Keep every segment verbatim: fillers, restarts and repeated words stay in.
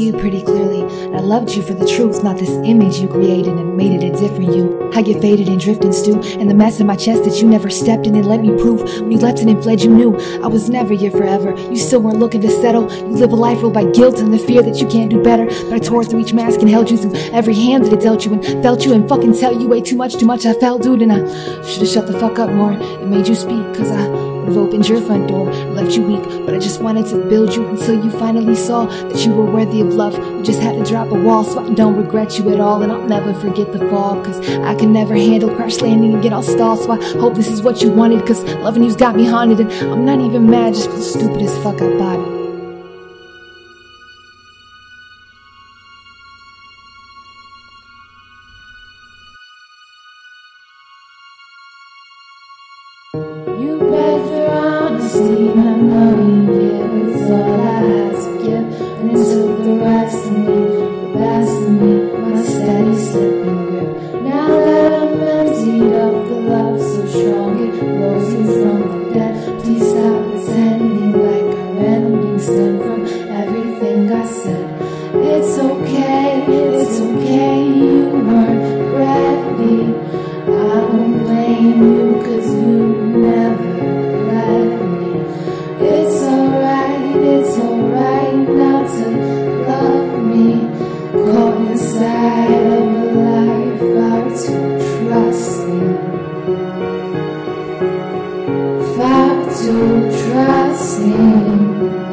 you pretty clearly. And I loved you for the truth, not this image you created and made it a different you. How you faded and drifted and stew, and the mess in my chest that you never stepped in and let me prove. When you left and fled, you knew I was never your forever. You still weren't looking to settle. You live a life ruled by guilt and the fear that you can't do better. But I tore through each mask and held you through every hand that it dealt you, and felt you and fucking tell you way too much, too much I felt, dude. And I should've shut the fuck up more and made you speak, cause I would've opened your front door, left you weak. But I just wanted to build you until you finally saw that you were worthy of love. You just had to drop a wall, so I don't regret you at all. And I'll never forget the fall, cause I can never handle crash landing and get all stalled. So I hope this is what you wanted, cause loving you's got me haunted. And I'm not even mad, just feel stupid as fuck I bought it. You begged for honesty, and I know you did. It's all I had to give, and it took the rest of me, the best of me, my steady slipping grip. Now that I'm emptied up, the love so strong it rose you from the dead. Please stop pretending like our ending stemmed from everything I said. It's okay, it's okay, you weren't ready. I won't blame you, cause you never let me. It's alright, it's alright not to love me. Caught inside of a life far too trusting, far too trusting.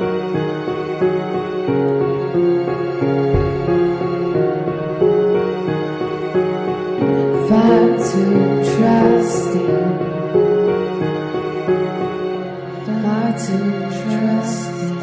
Far too trusting, far too trusting.